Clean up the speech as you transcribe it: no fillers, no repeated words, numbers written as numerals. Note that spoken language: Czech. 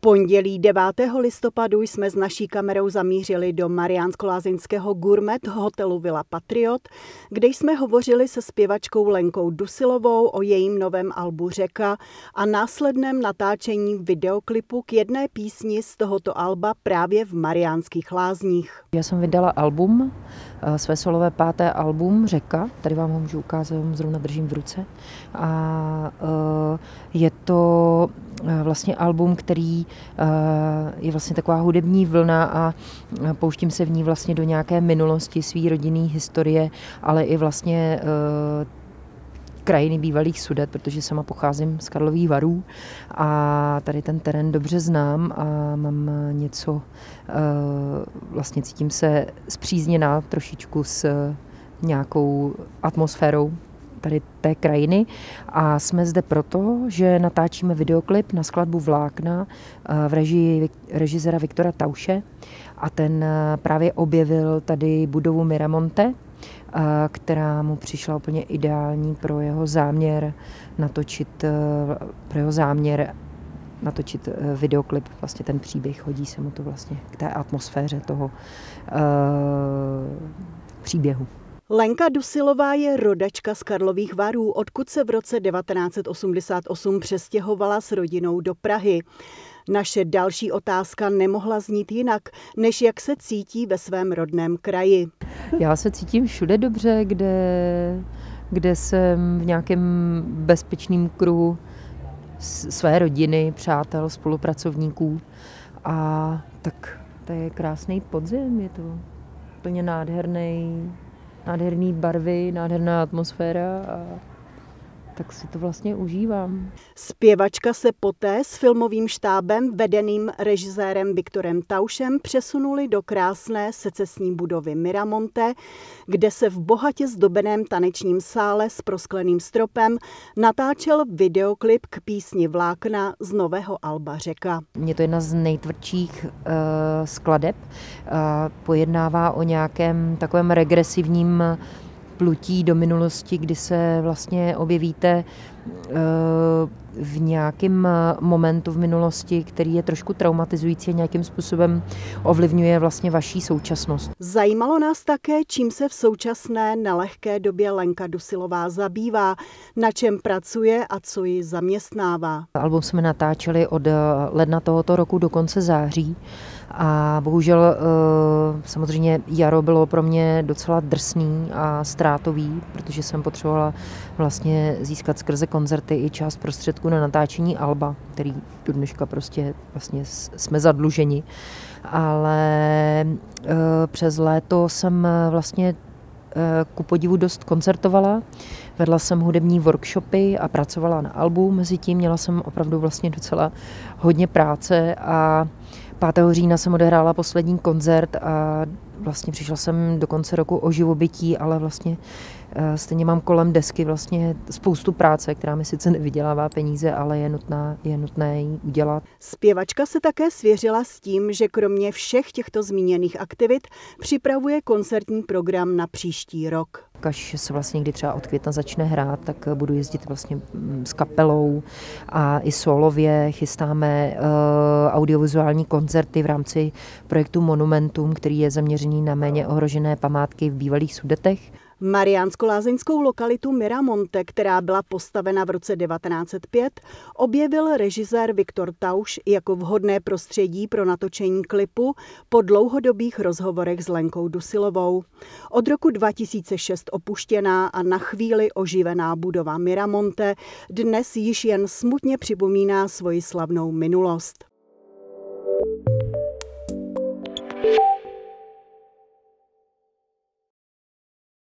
pondělí 9. listopadu jsme s naší kamerou zamířili do Mariánsko-Lázeňského Gourmet hotelu Villa Patriot, kde jsme hovořili se zpěvačkou Lenkou Dusilovou o jejím novém albu Řeka a následném natáčení videoklipu k jedné písni z tohoto alba právě v Mariánských Lázních. Já jsem vydala album, své solové 5. album Řeka, tady vám ho můžu ukázat, zrovna držím v ruce. A je to vlastně album, který je vlastně taková hudební vlna a pouštím se v ní vlastně do nějaké minulosti své rodinné historie, ale i vlastně krajiny bývalých Sudet, protože sama pocházím z Karlových Varů a tady ten terén dobře znám a mám něco, vlastně cítím se spřízněná trošičku s nějakou atmosférou tady té krajiny a jsme zde proto, že natáčíme videoklip na skladbu Vlákna v režii režiséra Viktora Tauše a ten právě objevil tady budovu Miramonte, která mu přišla úplně ideální pro jeho záměr natočit videoklip, vlastně ten příběh, hodí se mu to vlastně k té atmosféře toho příběhu. Lenka Dusilová je rodačka z Karlových Varů, odkud se v roce 1988 přestěhovala s rodinou do Prahy. Naše další otázka nemohla znít jinak, než jak se cítí ve svém rodném kraji. Já se cítím všude dobře, kde jsem v nějakém bezpečném kruhu své rodiny, přátel, spolupracovníků. A tak to je krásný podzim, je to úplně nádherný barvy, nádherná atmosféra a tak si to vlastně užívám. Zpěvačka se poté s filmovým štábem vedeným režisérem Viktorem Taušem přesunuli do krásné secesní budovy Miramonte, kde se v bohatě zdobeném tanečním sále s proskleným stropem natáčel videoklip k písni Vlákna z nového alba Řeka. Je to jedna z nejtvrdších skladeb. Pojednává o nějakém takovém regresivním plutí do minulosti, kdy se vlastně objevíte v nějakém momentu v minulosti, který je trošku traumatizující a nějakým způsobem ovlivňuje vlastně vaší současnost. Zajímalo nás také, čím se v současné nelehké době Lenka Dusilová zabývá, na čem pracuje a co ji zaměstnává. Album jsme natáčeli od ledna tohoto roku do konce září a bohužel samozřejmě jaro bylo pro mě docela drsný a ztrátový, protože jsem potřebovala vlastně získat skrze koncerty i část prostředků na natáčení alba, který do dneška prostě vlastně jsme zadluženi. Ale přes léto jsem vlastně ku podivu dost koncertovala, vedla jsem hudební workshopy a pracovala na albu. Mezitím měla jsem opravdu vlastně docela hodně práce a 5. října jsem odehrála poslední koncert a vlastně přišla jsem do konce roku o živobytí, ale vlastně stejně mám kolem desky vlastně spoustu práce, která mi sice nevydělává peníze, ale je nutné ji udělat. Zpěvačka se také svěřila s tím, že kromě všech těchto zmíněných aktivit připravuje koncertní program na příští rok. Až se vlastně někdy třeba od května začne hrát, tak budu jezdit vlastně s kapelou a i solově. Chystáme audiovizuální koncerty v rámci projektu Monumentum, který je zaměřený na méně ohrožené památky v bývalých Sudetech. Mariánsko-lázeňskou lokalitu Miramonte, která byla postavena v roce 1905, objevil režisér Viktor Tauš jako vhodné prostředí pro natočení klipu po dlouhodobých rozhovorech s Lenkou Dusilovou. Od roku 2006 opuštěná a na chvíli oživená budova Miramonte dnes již jen smutně připomíná svoji slavnou minulost.